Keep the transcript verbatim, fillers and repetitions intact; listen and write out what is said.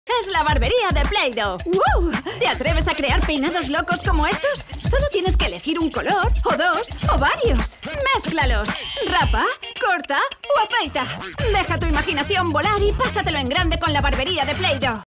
Es la barbería de Play-Doh. ¡Wow! ¿Te atreves a crear peinados locos como estos? Solo tienes que elegir un color, o dos, o varios. ¡Mézclalos! Rapa, corta o afeita. Deja tu imaginación volar y pásatelo en grande con la barbería de Play-Doh.